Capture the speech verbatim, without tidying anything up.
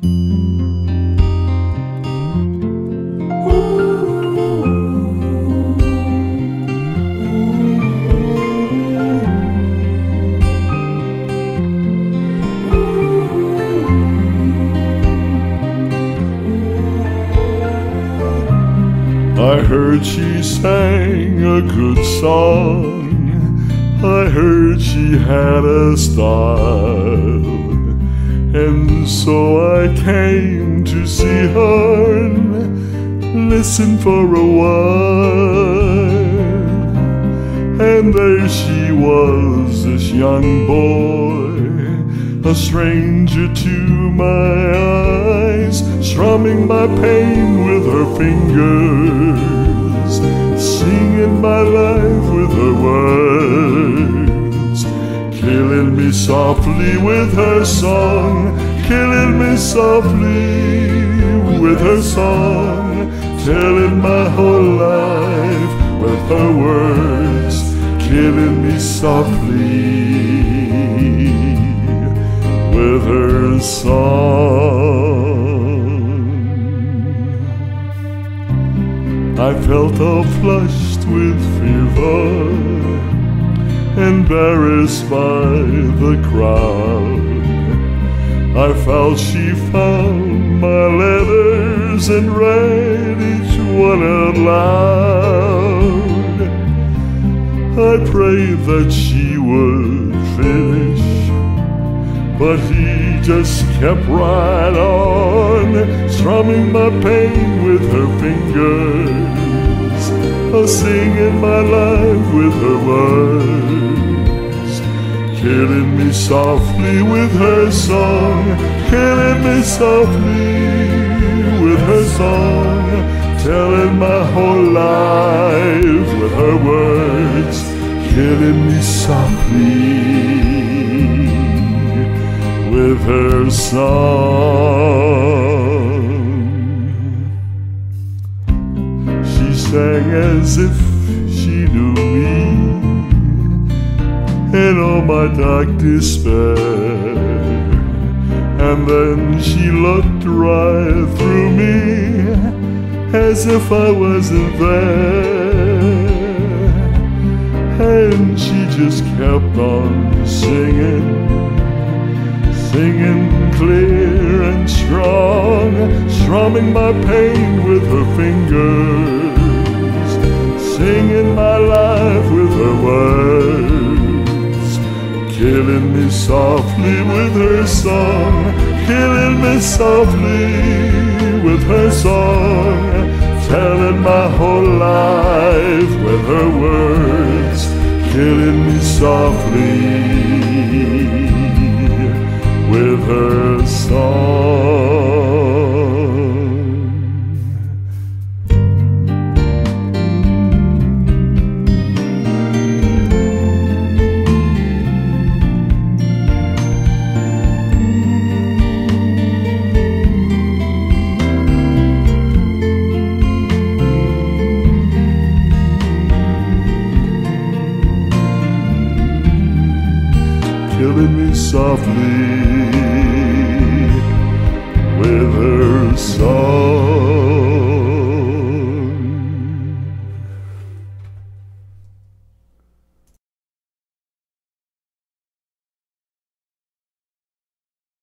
I heard she sang a good song, I heard she had a style, and so I came to see her and listen for a while. And there she was, this young boy, a stranger to my eyes, strumming my pain with her fingers, singing my life with her words, killing me softly with her song, killing me softly with her song, telling my whole life with her words, killing me softly with her song. I felt all flushed with fever, embarrassed by the crowd. I felt she found my letters and read each one out loud. I prayed that she would finish, but he just kept right on, strumming my pain with her fingers, uh, singing my life with her words, killing me softly with her song, killing me softly with her song, telling my whole life with her words, killing me softly with her song. She sang as if she knew me in all my dark despair, and then she looked right through me as if I wasn't there, and she just kept on singing, singing clear and strong, strumming my pain with her fingers, singing my life with her words, killing me softly with her song, killing me softly with her song, telling my whole life with her words, killing me softly with her song. Killing me softly with her song.